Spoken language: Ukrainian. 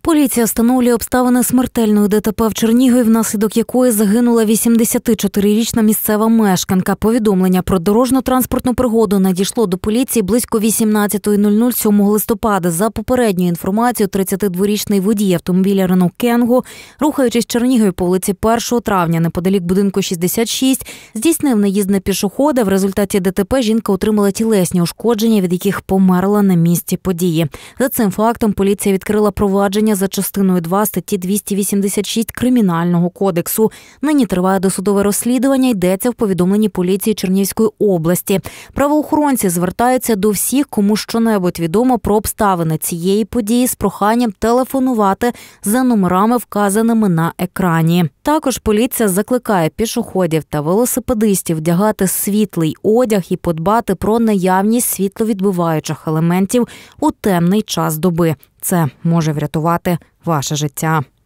Поліція встановлює обставини смертельної ДТП в Чернігові, внаслідок якої загинула 84-річна місцева мешканка. Повідомлення про дорожньо-транспортну пригоду надійшло до поліції близько 18:00 7 листопада. За попередньою інформацією, 32-річний водій автомобіля Renault Kangoo, рухаючись в Чернігові по вулиці 1 травня, неподалік будинку 66, здійснив наїзд на пішохода. В результаті ДТП жінка отримала тілесні ушкодження, від яких померла на місці події. За цим фактом поліція відкрила провадження за частиною 2 статті 286 Кримінального кодексу. Нині триває досудове розслідування, йдеться в повідомленні поліції Чернігівської області. Правоохоронці звертаються до всіх, кому щонебудь відомо про обставини цієї події, з проханням телефонувати за номерами, вказаними на екрані. Також поліція закликає пішоходів та велосипедистів вдягати світлий одяг і подбати про наявність світловідбиваючих елементів у темний час доби. Це може врятувати ваше життя.